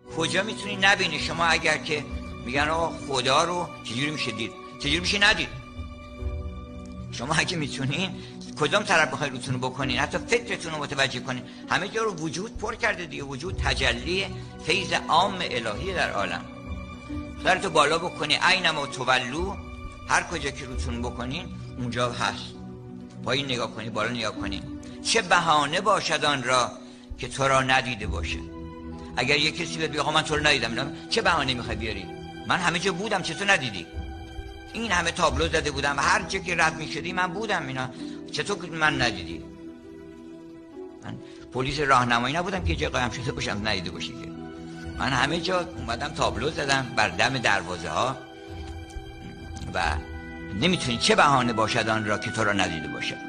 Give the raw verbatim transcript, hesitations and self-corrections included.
کجا میتونی نبینی؟ شما اگر که میگن آقا خدا رو چجوری میشه دید، چجوری میشه ندید؟ شما اگه میتونین کدام طرف بخواید روتون رو بکنین، حتی فکرتون رو متوجه کنین، همه جا رو وجود پر کرده دیگه. وجود تجلی فیض عام الهی در عالم. سرتو بالا بکنی اینما تولو، هر کجا که روتون بکنین اونجا هست. پایین نگاه کنی، بالا نگاه کنی. چه بهانه باشد آن را که تو را ندیده باشه. اگر یک کسی بگه آقا من تو رو ندیدم، چه بهانه میخوای بیاری؟ من همه جا بودم، چطور ندیدی؟ این همه تابلو زده بودم، هر جا که رد میشدی من بودم، اینا چطور من ندیدی؟ من پلیس راهنمایی نبودم که جای قایم شده باشم ندیده باشی که. من همه جا اومدم تابلو زدم بر دم دروازه ها و نمیتونی چه بهانه باشد آن را که تو را ندیده باشه.